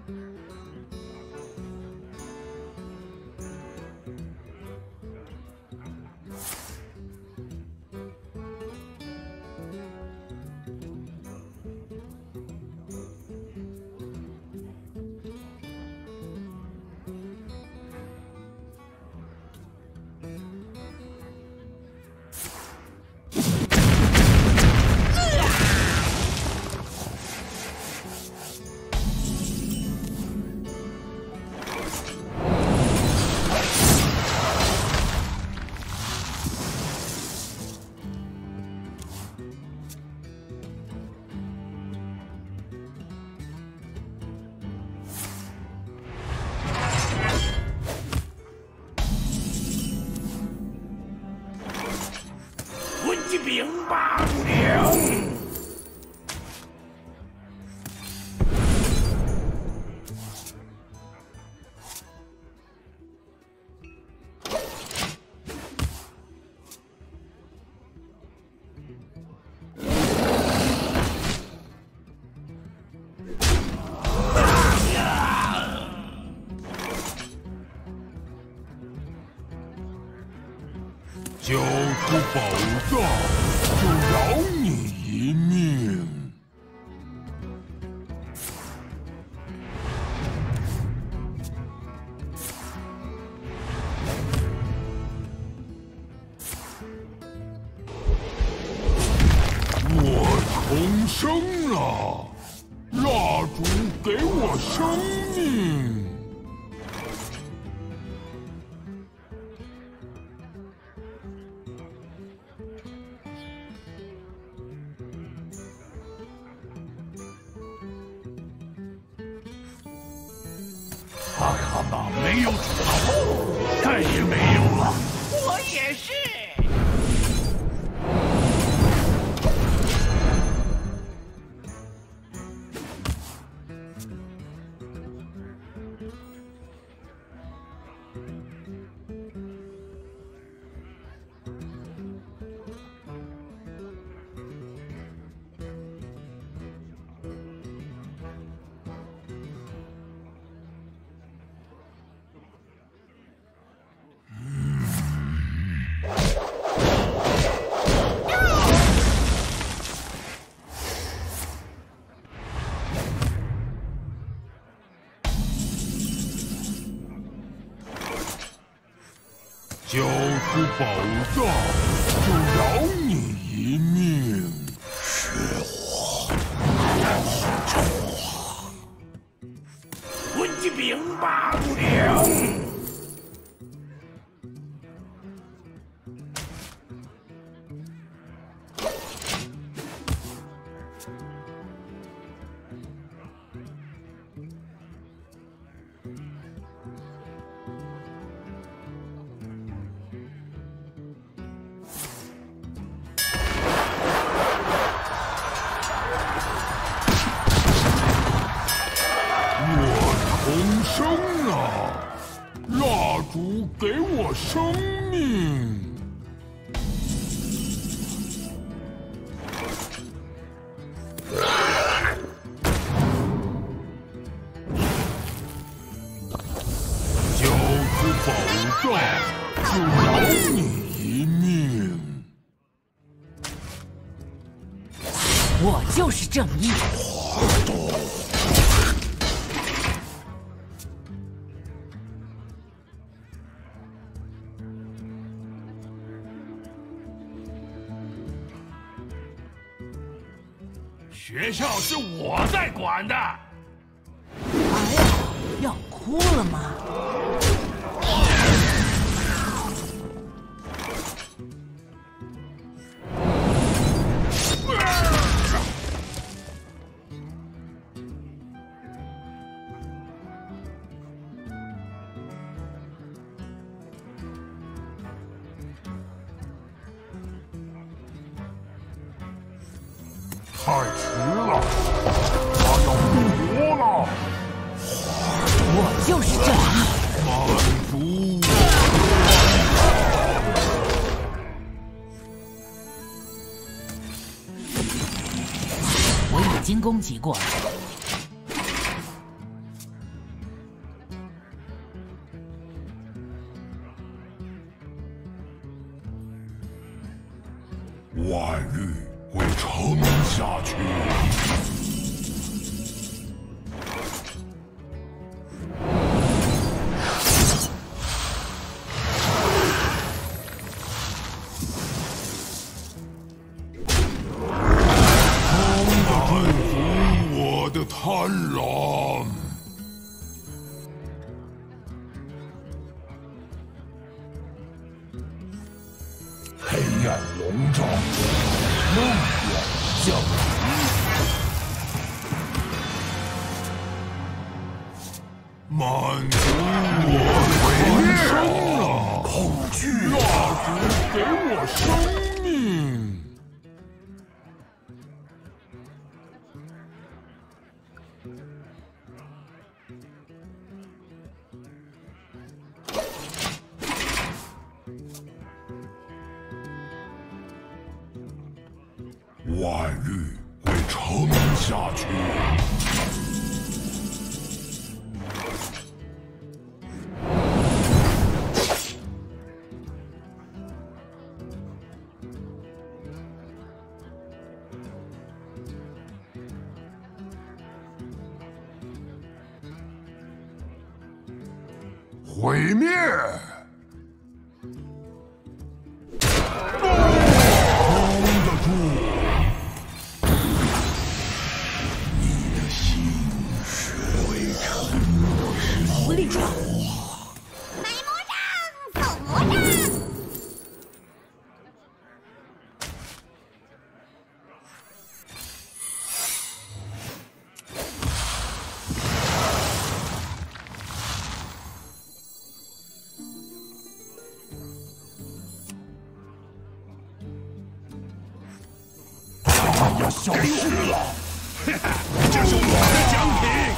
兵罢不了。 交出宝藏，就饶你一命。我重生了，蜡烛给我生命。 阿卡玛没有主头，再也没有了。我也是。 交出宝藏，就饶你一命。是我， 文吉兵罢不了。 重生了，蜡烛给我生命。交出宝藏，就饶你一命。 我就是正义。 学校是我在管的。 哎呀，要哭了吗？ 太迟了，他要复活了！ 我就是正义。 满足！ 我已经攻击过了。 贪婪。黑暗笼罩，梦魇降临。满足我的生了，恐惧！蜡烛给我生命。万欲会撑下去。毁灭！撑得住！你的心是灰尘的狐狸爪， 买魔杖，送魔杖。 要消失了！这是我的奖品。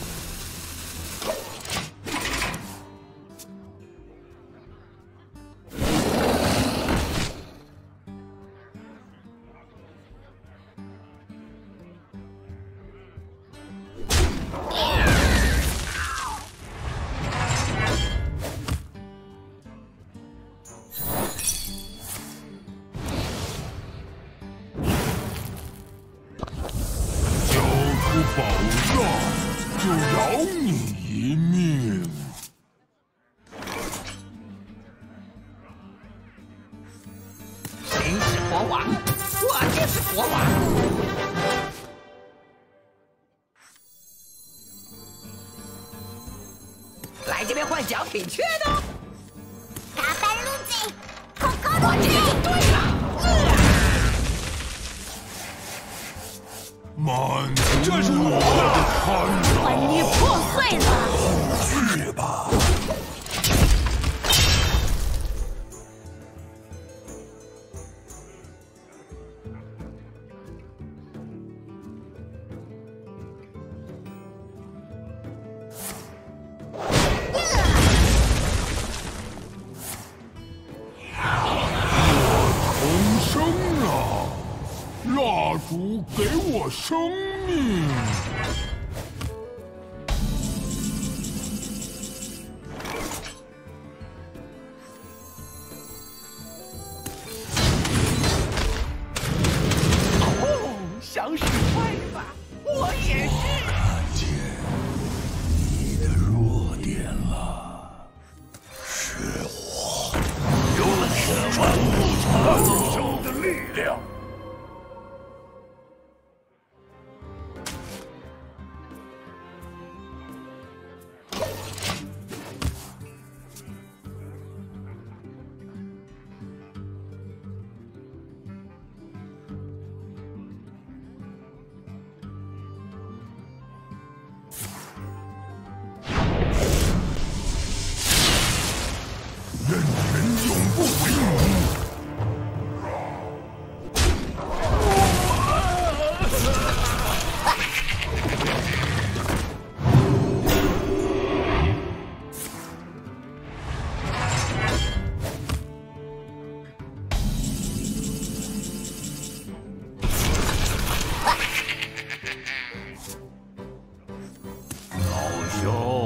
宝藏就饶你一命。 谁是国王？我就是国王。来这边换奖品去的。 卡班路子，可可我这就对了。 满足这是我的贪婪！ 把你破碎了！ 去吧！我重生了！蜡烛给我生命。 哦，想使坏吧？我也是。 看见你的弱点了，是我有了铁腕无手的力量。 任人永不为奴。 老兄。